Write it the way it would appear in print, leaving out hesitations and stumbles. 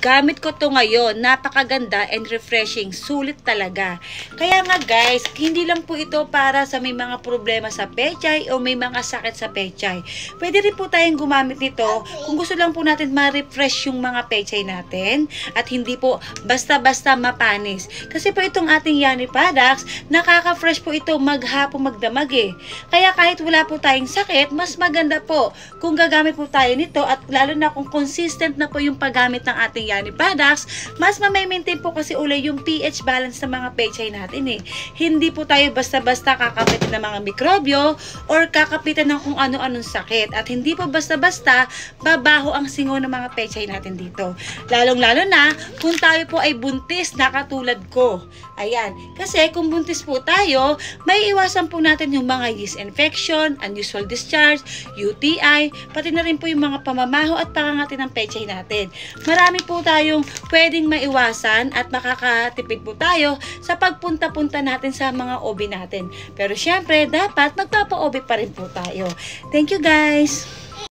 Gamit ko to ngayon. Napakaganda and refreshing. Sulit talaga. Kaya nga guys, hindi lang po ito para sa may mga problema sa pechay o may mga sakit sa pechay. Pwede rin po tayong gumamit nito kung gusto lang po natin ma-refresh yung mga pechay natin at hindi po basta-basta mapanis. Kasi po itong ating Yani products, nakaka-fresh po ito maghapon magdamag eh. Kaya kahit wala po tayong sakit, mas maganda po kung gagamit po tayo nito at lalo na kung consistent na po yung paggamit ng ating Yani products, mas ma-maintain po kasi uli yung pH balance ng mga pechay natin eh. Hindi po tayo basta-basta kakapitan ng mga mikrobyo or kakapitan ng kung ano-anong sakit at hindi po basta-basta babaho ang singaw ng mga pechay natin dito. Lalong-lalo na kung tayo po ay buntis na katulad ko. Ayan, kasi kung buntis po tayo, may iwasan po natin yung mga yeast infection, unusual discharge, UTI, pati na rin po yung mga pamamaho at pangangati ng pechay natin. Marami po tayong pwedeng maiwasan at makakatipid po tayo sa pagpunta-punta natin sa mga OB natin. Pero syempre, dapat magpapa-OB pa rin po tayo. Thank you guys!